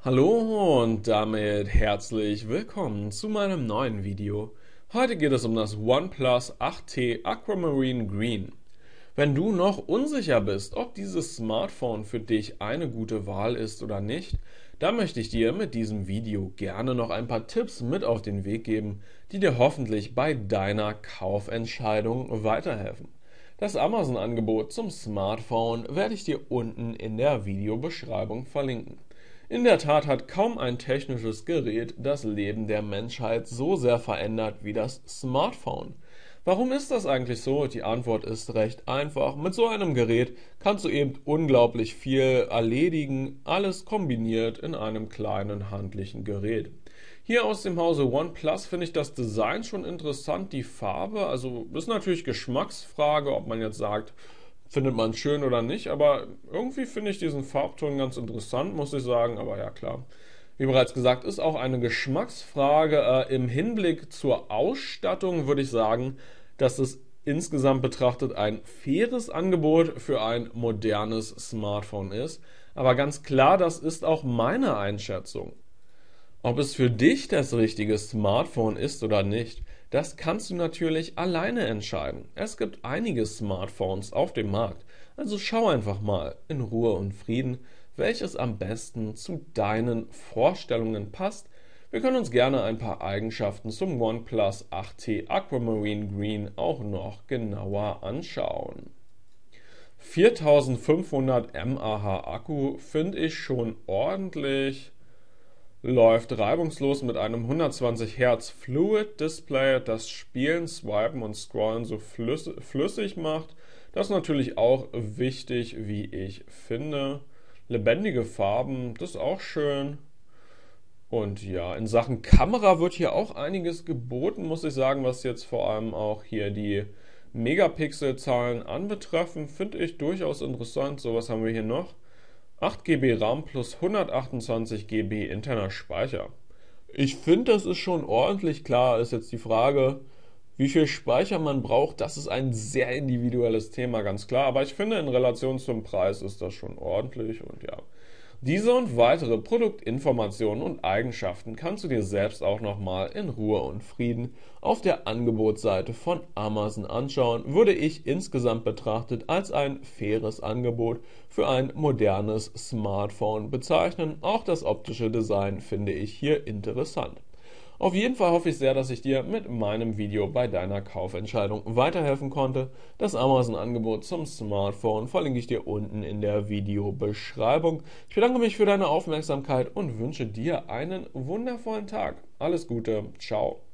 Hallo und damit herzlich willkommen zu meinem neuen Video. Heute geht es um das OnePlus 8T Aquamarine Green. Wenn du noch unsicher bist, ob dieses Smartphone für dich eine gute Wahl ist oder nicht, dann möchte ich dir mit diesem Video gerne noch ein paar Tipps mit auf den Weg geben, die dir hoffentlich bei deiner Kaufentscheidung weiterhelfen. Das Amazon-Angebot zum Smartphone werde ich dir unten in der Videobeschreibung verlinken. In der Tat hat kaum ein technisches Gerät das Leben der Menschheit so sehr verändert wie das Smartphone. Warum ist das eigentlich so? Die Antwort ist recht einfach. Mit so einem Gerät kannst du eben unglaublich viel erledigen, alles kombiniert in einem kleinen handlichen Gerät. Hier aus dem Hause OnePlus finde ich das Design schon interessant, die Farbe, also ist natürlich Geschmacksfrage, ob man jetzt sagt, findet man schön oder nicht, aber irgendwie finde ich diesen Farbton ganz interessant, muss ich sagen, aber ja klar. Wie bereits gesagt, ist auch eine Geschmacksfrage. Im Hinblick zur Ausstattung würde ich sagen, dass es insgesamt betrachtet ein faires Angebot für ein modernes Smartphone ist. Aber ganz klar, das ist auch meine Einschätzung. Ob es für dich das richtige Smartphone ist oder nicht, das kannst du natürlich alleine entscheiden. Es gibt einige Smartphones auf dem Markt, also schau einfach mal in Ruhe und Frieden, welches am besten zu deinen Vorstellungen passt. Wir können uns gerne ein paar Eigenschaften zum OnePlus 8T Aquamarine Green auch noch genauer anschauen. 4500 mAh Akku finde ich schon ordentlich. Läuft reibungslos mit einem 120 Hz Fluid Display, das Spielen, Swipen und Scrollen so flüssig macht. Das ist natürlich auch wichtig, wie ich finde. Lebendige Farben, das ist auch schön. Und ja, in Sachen Kamera wird hier auch einiges geboten, muss ich sagen, was jetzt vor allem auch hier die Megapixelzahlen anbetreffen, finde ich durchaus interessant. So, was haben wir hier noch? 8 GB RAM plus 128 GB interner Speicher. Ich finde, das ist schon ordentlich. Klar, ist jetzt die Frage, wie viel Speicher man braucht. Das ist ein sehr individuelles Thema, ganz klar. Aber ich finde, in Relation zum Preis ist das schon ordentlich. Und ja, diese und weitere Produktinformationen und Eigenschaften kannst du dir selbst auch nochmal in Ruhe und Frieden auf der Angebotsseite von Amazon anschauen, würde ich insgesamt betrachtet als ein faires Angebot für ein modernes Smartphone bezeichnen. Auch das optische Design finde ich hier interessant. Auf jeden Fall hoffe ich sehr, dass ich dir mit meinem Video bei deiner Kaufentscheidung weiterhelfen konnte. Das Amazon-Angebot zum Smartphone verlinke ich dir unten in der Videobeschreibung. Ich bedanke mich für deine Aufmerksamkeit und wünsche dir einen wundervollen Tag. Alles Gute, ciao.